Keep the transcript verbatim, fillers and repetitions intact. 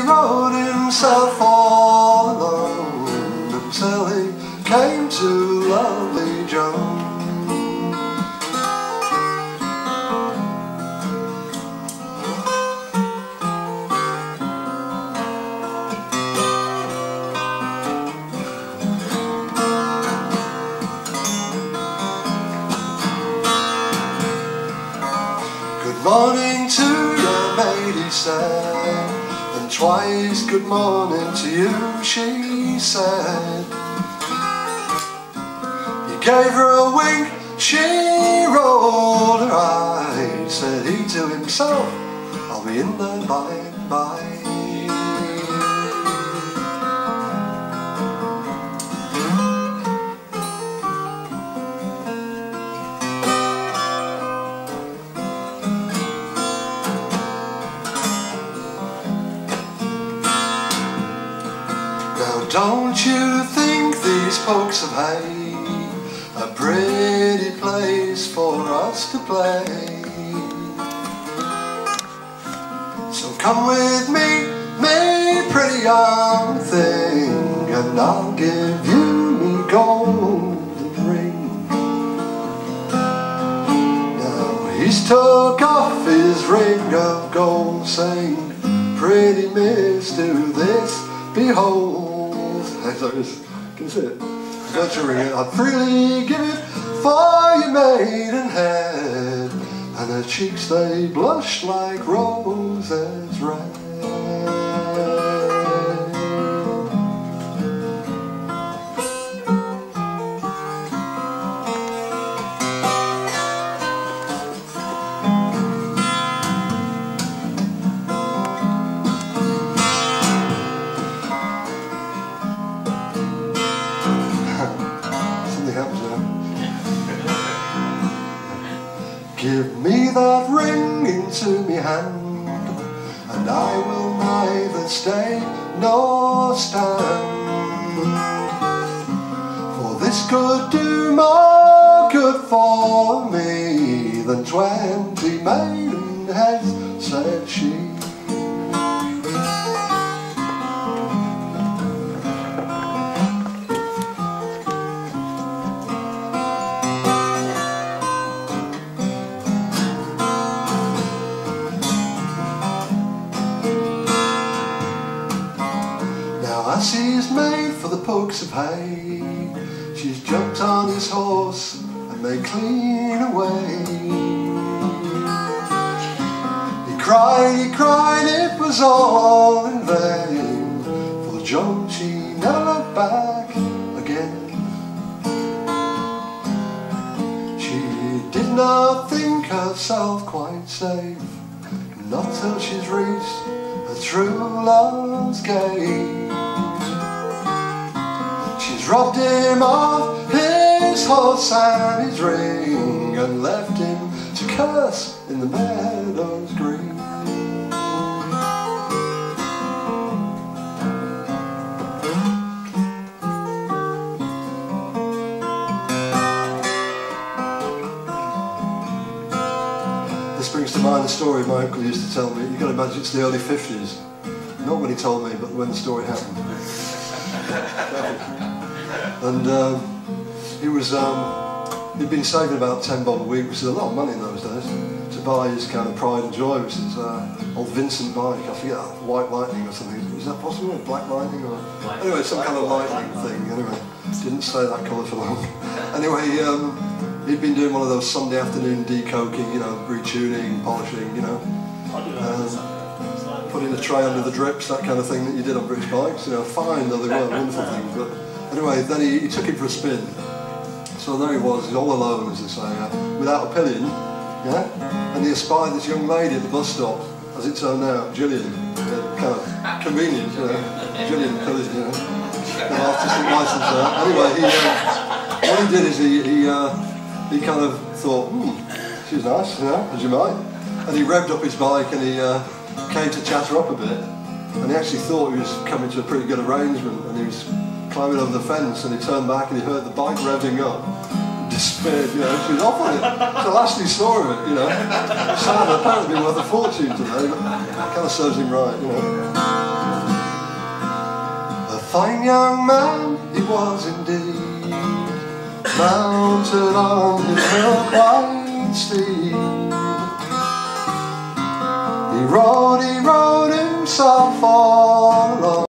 rode himself all alone until he came to lovely Joan. Good morning to your maid, he said, and twice good morning to you, she said. He gave her a wink, she rolled her eyes. Said he to himself, I'll be in there by and by. Now don't you think these pokes of hay a pretty place for us to play? So come with me, me pretty young thing, and I'll give you me golden ring. Now he's took off his ring of gold, saying, pretty miss, do this, behold. So can you see it? Got your ring, I'd freely give it for your maiden head, and her cheeks they blush like roses red. Give me that ring into me hand, and I will neither stay nor stand. For this could do more good for me than twenty maidenheads, said she. As he's made for the pokes of hay, she's jumped on his horse and made clean away. He cried, he cried, it was all in vain, for Joan she never looked back again. She did not think herself quite safe, not till she's reached her true love's gate. She's robbed him of his horse and his ring, and left him to curse in the meadows green. This brings to mind a story my uncle used to tell me. You've got to imagine it's the early fifties. Not when he told me, but when the story happened. And um, he was, um, he'd been saving about ten bob a week, which is a lot of money in those days, to buy his kind of pride and joy, which is uh, old Vincent bike. I forget, White Lightning or something. Is that possible? Black Lightning? Or Black, anyway, some kind of lightning thing. Anyway, didn't stay that colour for long. Anyway, um, he'd been doing one of those Sunday afternoon decoking, you know, retuning, polishing, you know. Um, putting a tray under the drips, that kind of thing that you did on British bikes, you know, fine though they were, wonderful things. But anyway, then he, he took him for a spin. So there he was, he's all alone, as they say, uh, without a pillion, yeah? And he espied this young lady at the bus stop, as it turned out, Gillian, uh, kind of convenient, you know, Gillian Pillion, you know, an artistic license there. Anyway, he, uh, what he did is he, he, uh, he kind of thought, hmm, she's nice, you know, as you might. And he revved up his bike and he uh, came to chat her up a bit. And he actually thought he was coming to a pretty good arrangement, and he was climbing over the fence, and he turned back and he heard the bike revving up. Despaired, you know, she was off on it. So last he saw of it, you know. Sad, apparently worth a fortune today, but it kind of serves him right, you know. young man he was indeed, mounted on his milk-white steed. He rode, he rode himself all along.